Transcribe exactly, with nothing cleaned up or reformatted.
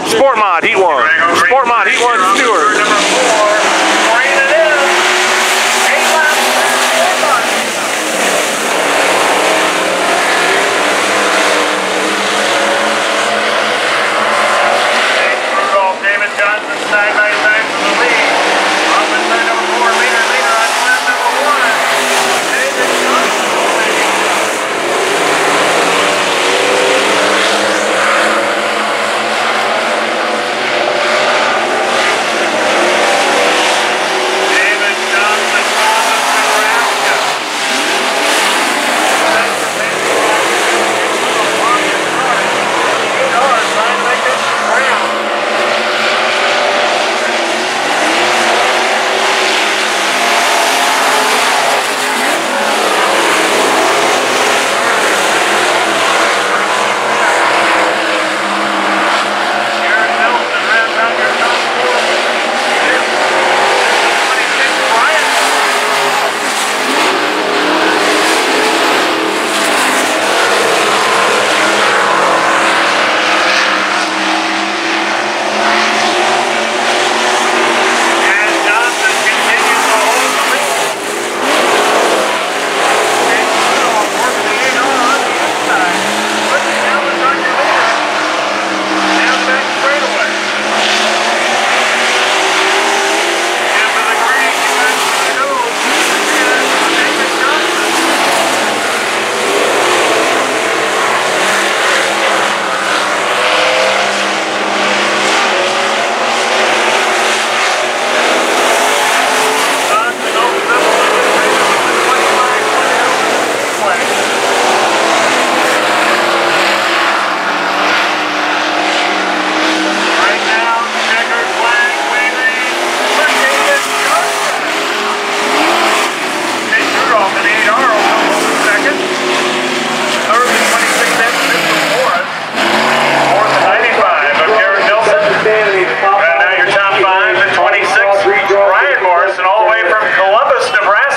Sport Mod, Heat one. Sport Mod, Heat one, Stewart. Number four, bringing it in. Eight laps, four months. David Johnson side by side for the lead. Off in turn number four, leader, leader on lap number one. David Johnson. Columbus, Nebraska.